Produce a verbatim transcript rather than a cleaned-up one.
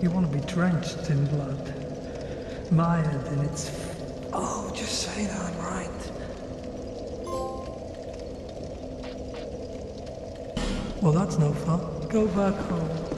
You want to be drenched in blood, mired in its... Oh, just say that I'm right. Well, that's no fun. Go back home.